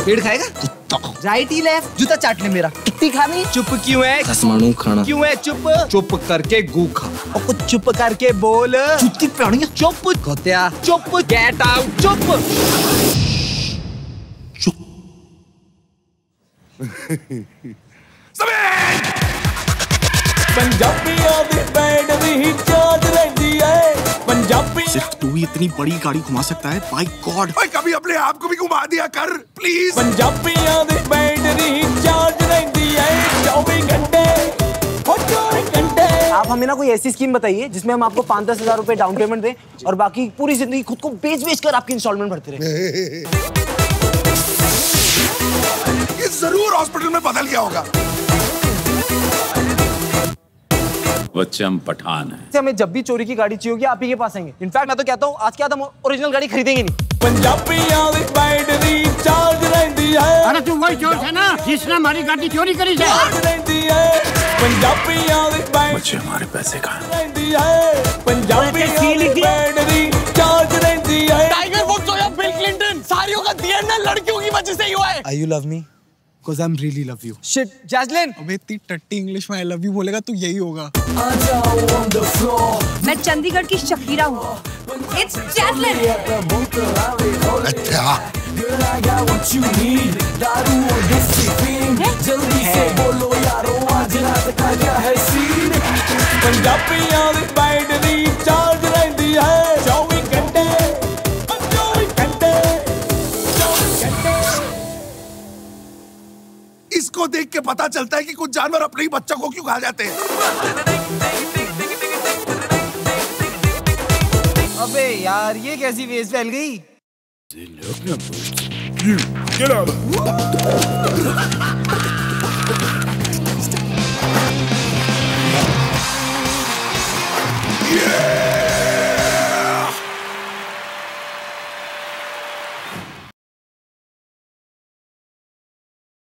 पेड़ खाएगा कुत्ता। राइट ही लेफ्ट, जूता चाट ले मेरा। कितनी खानी? चुप क्यों है? 10 मानू खाना। क्यों है चुप? चुप करके गू खा। और कुछ चुप करके बोल। चुप्ती प्राणी चुप। खोत्या चुप। गेट आउट चुप। चुप। पंजाबियों दी बैंड दी चार्ज रहती है। पंजाबी सिर्फ तू ही इतनी बड़ी गाड़ी घुमा सकता है? By God. ओए कभी अपने आप को भी घुमा दिया कर प्लीज। पंजाबियों दी बैंड दी चार्ज रहती है 24 घंटे। आप हमें ना कोई ऐसी स्कीम बताइए जिसमें हम आपको 5-10 हजार रुपए डाउन पेमेंट दें और बाकी पूरी जिंदगी खुद को बेच कर आपकी इंस्टॉलमेंट भरते रहे। ये जरूर हॉस्पिटल में बदल गया होगा। बच्चे हम पठान हैं। हमें जब भी चोरी की गाड़ी चाहिए होगी आप ही के पास आएंगे। इनफैक्ट मैं तो कहता हूँ आज के बाद हम ओरिजिनल गाड़ी खरीदेंगे नहीं। पंजाबियों दी बैंड दी चार्ज रहती है। अरे तू वही चोर है ना जिसने हमारी गाड़ी चोरी करी है। पंजाबियों दी बैंड बच्चे हमारे पैसे कहाँ रहती है। पंजाबियों दी बैंड दी चार्ज रहती है। टाइगर वुड्स हो या बिल क्लिंटन, सारियों का डीएनए लड़कियों की वजह से ही हुआ है। Are you love me? Cause I'm really love you. Shit, Jazlyn. अबे इतनी टट्टी इंग्लिश में I love you बोलेगा तो यही होगा। मैं चंडीगढ़ की शकीरा हूँ। It's Jazlyn. अच्छा। पंजाबियों दी बैंड दी चार्ज रहती है 24 घंटे। इसको देख के पता चलता है कि कुछ जानवर अपने ही बच्चों को क्यों खा जाते हैं। अबे यार ये कैसी वेज फैल गई?